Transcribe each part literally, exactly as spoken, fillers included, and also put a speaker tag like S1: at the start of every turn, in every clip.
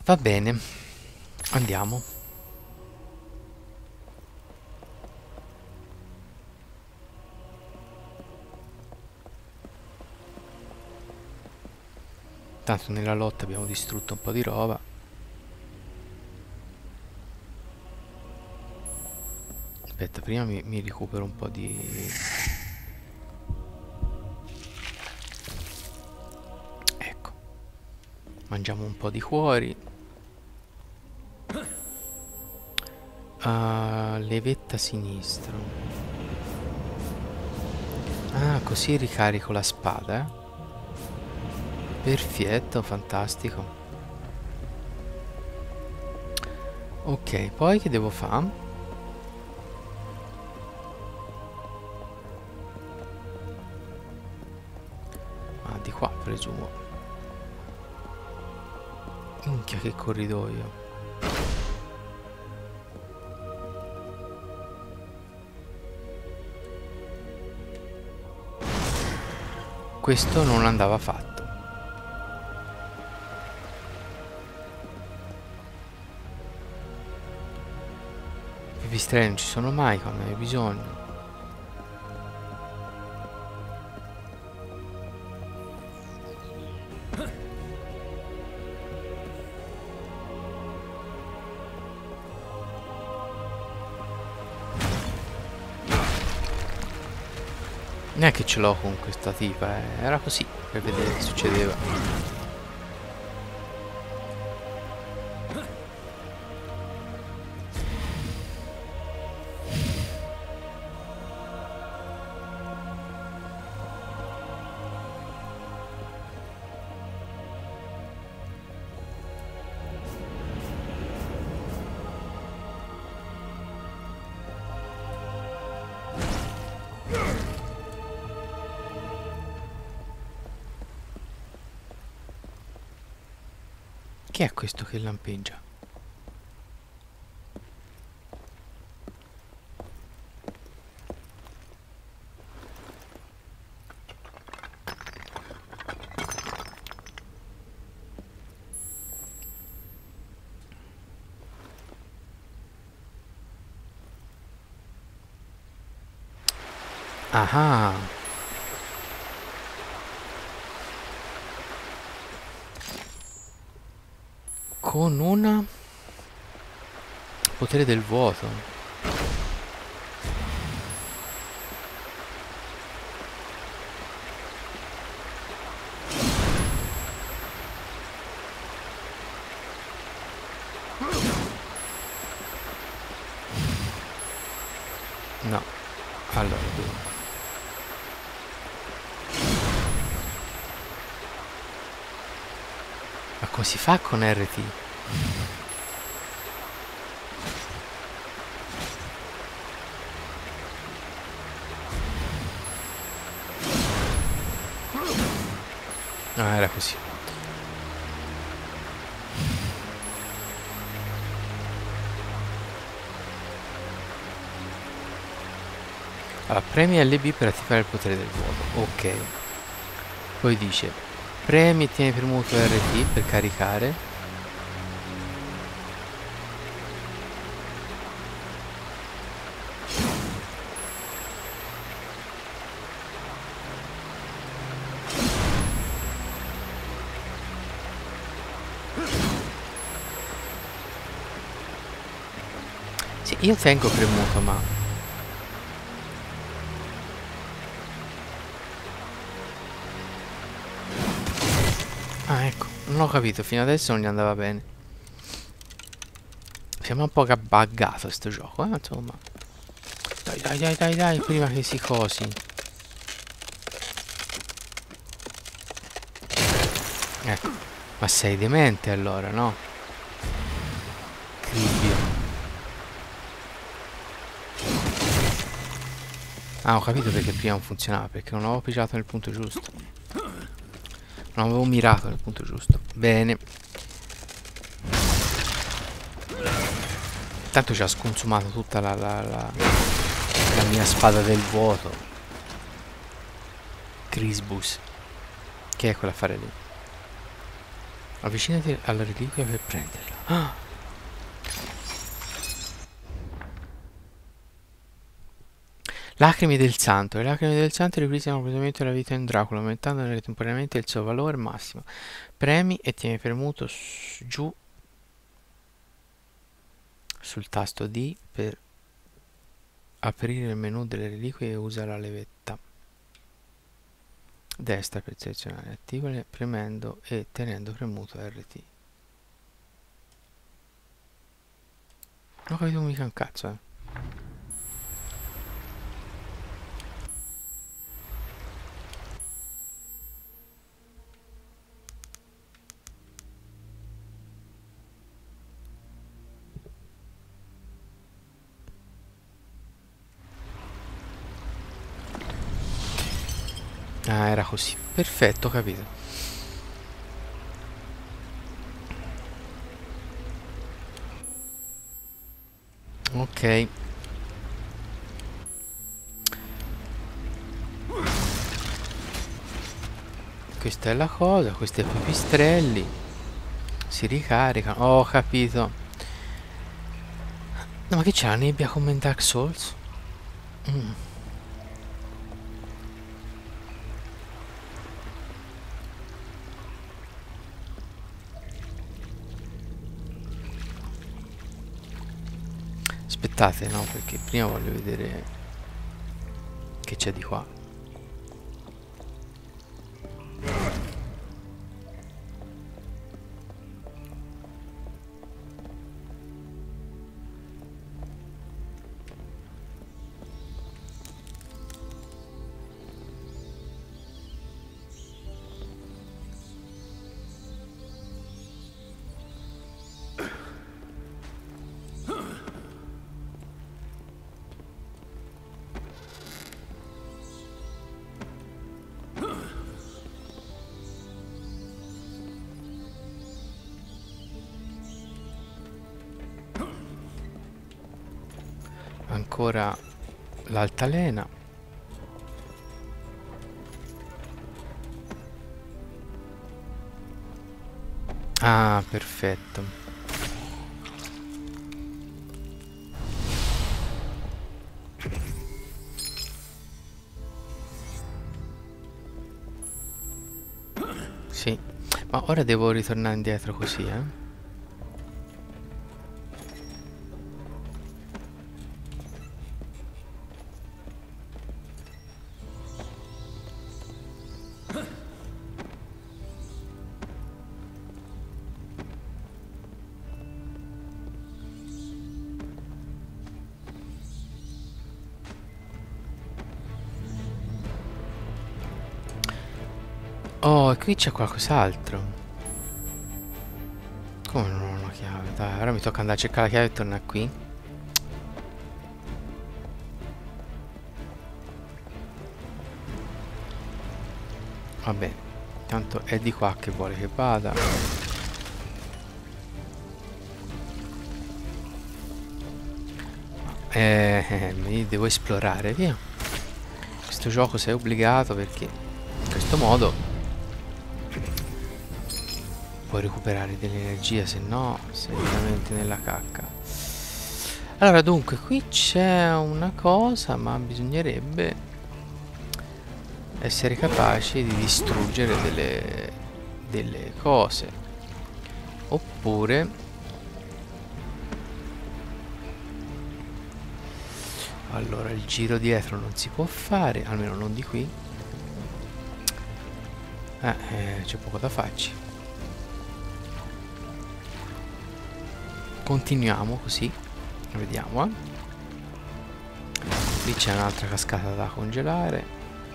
S1: Va bene, andiamo. Tanto nella lotta abbiamo distrutto un po' di roba. Aspetta, prima mi, mi recupero un po' di... Ecco. Mangiamo un po' di cuori. Uh, levetta sinistra. Ah, così ricarico la spada, eh? Perfetto, fantastico. Ok, poi che devo fare? Ah, di qua presumo. Minchia, che corridoio. Questo non andava fatto. Pipistrelli non ci sono mai quando hai bisogno. Non è che ce l'ho con questa tipa, eh. Era così per vedere che succedeva. Che è questo che lampeggia? Ah, con una potere del vuoto. No, allora dunque. Ma come si fa con R T? Ah, era così. Allora, premi L B per attivare il potere del vuoto. Ok. Poi dice, premi e tieni premuto R T per caricare. Sì, io tengo premuto, ma... Ah, ecco, non ho capito, fino adesso non gli andava bene. Sembra un po' che ha buggato sto gioco, eh, insomma. Dai, dai, dai, dai, dai, prima che si cosi. Ecco, ma sei demente allora, no? Cribbio. Ah, ho capito perché prima non funzionava, perché non avevo pigiato nel punto giusto. Non avevo mirato nel punto giusto. Bene. Tanto ci ha sconsumato tutta la, la, la, la mia spada del vuoto. Crisbus. Che è quell'affare lì? Avvicinati alla reliquia per prenderla. Ah! Lacrime del santo. Le lacrime del santo ripristinano completamente la vita in Dracula, aumentandone temporaneamente il suo valore massimo. Premi e tieni premuto giù sul tasto D per aprire il menu delle reliquie e usa la levetta destra per selezionare. Attivale premendo e tenendo premuto R T. Non ho capito mica un cazzo, eh. Ah, era così. Perfetto, ho capito. Ok. Questa è la cosa, questi pipistrelli si ricaricano. Oh, ho capito. No, ma che c'è la nebbia come in Dark Souls? Mm. Aspettate, no, perché prima voglio vedere che c'è di qua. Ancora l'altalena. Ah, perfetto. Sì, ma ora devo ritornare indietro così, eh. Oh, e qui c'è qualcos'altro. Come non ho una chiave? Dai, ora mi tocca andare a cercare la chiave e tornare qui. Vabbè, tanto è di qua che vuole che vada. Eh, eh, mi devo esplorare, via. Questo gioco sei obbligato perché in questo modo puoi recuperare dell'energia, se no sei veramente nella cacca. Allora, dunque, qui c'è una cosa, ma bisognerebbe essere capaci di distruggere delle, delle cose. Oppure allora il giro dietro non si può fare, almeno non di qui. Eh, eh c'è poco da farci. Continuiamo così. Vediamo, eh. Lì c'è un'altra cascata da congelare.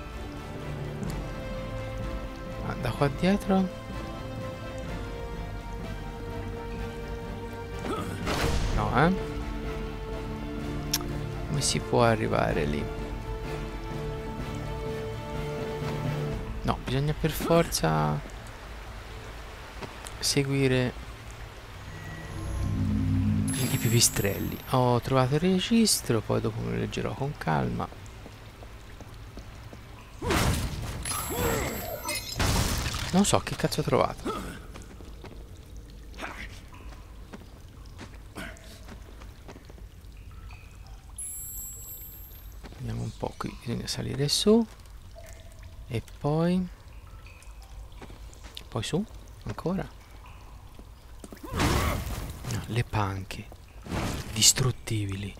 S1: Ah, da qua dietro no, eh. Come si può arrivare lì? No, bisogna per forza seguire i pipistrelli. Ho trovato il registro, poi dopo me lo leggerò con calma. Non so che cazzo ho trovato. Poi qui bisogna salire su. E poi... Poi su? Ancora? No, le panche. Distruttibili.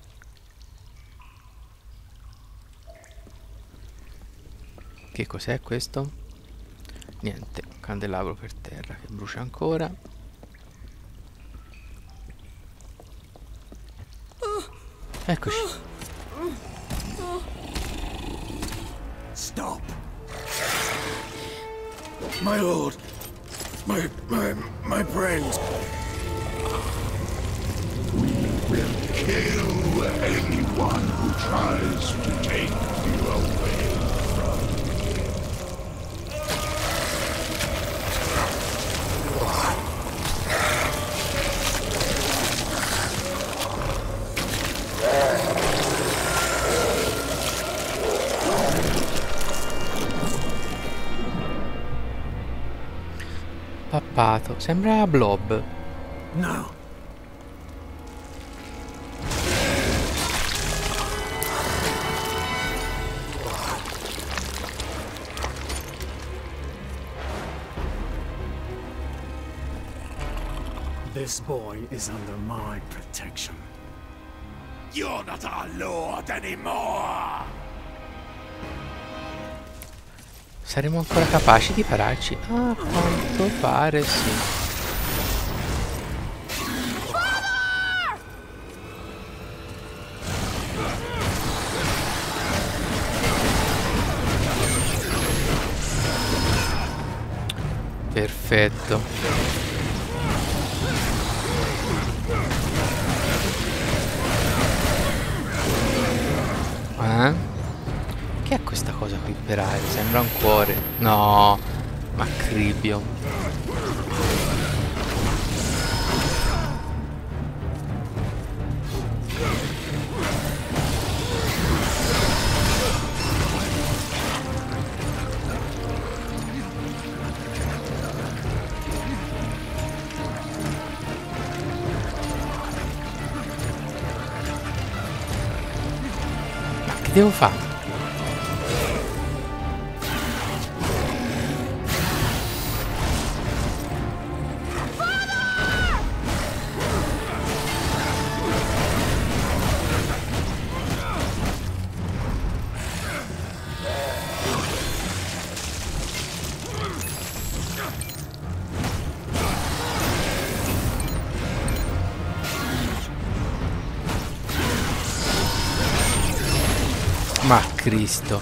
S1: Che cos'è questo? Niente, un candelabro per terra che brucia ancora. Eccoci.
S2: Stop. My lord. My my my friends.
S3: We will kill anyone who tries to take you away from me.
S1: Pappato, sembra Blob.
S2: No. This boy is under my protection. You're not our lord anymore.
S1: Saremo ancora capaci di pararci? Ah, quanto pare sì. Perfetto. Eh? Che è questa cosa qui per aria? Sembra un cuore. No, Macribio. Ma che devo fare? Ma Cristo.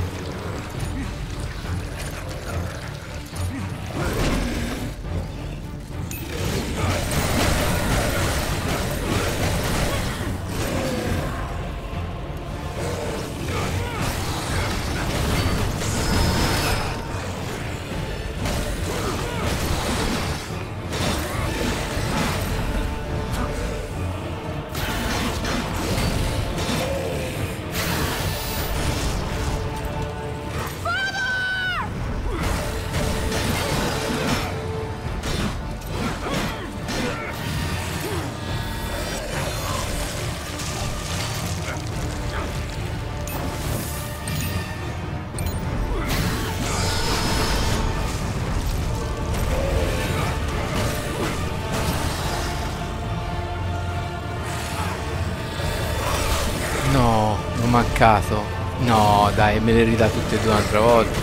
S1: No, l'ho mancato. No, dai, me le ridà tutte e due un'altra volta.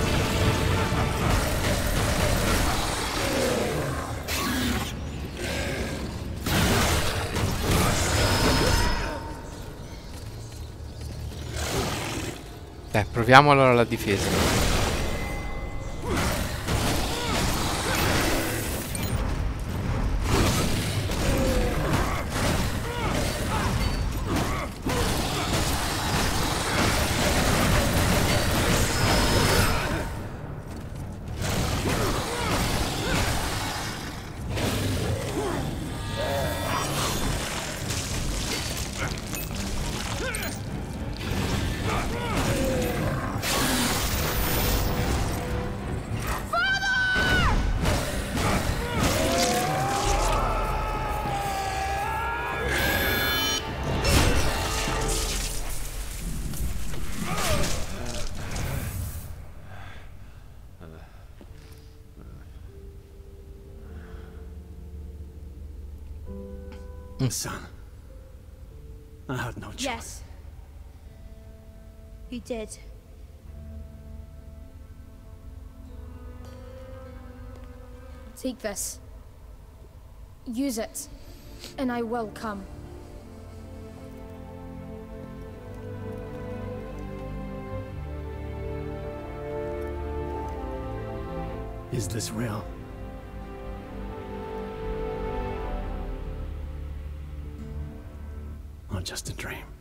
S1: Dai, proviamo allora la difesa.
S2: Son, I had no choice.
S4: Yes. You did. Take this. Use it, and I will come.
S2: Is this real? Or just a dream?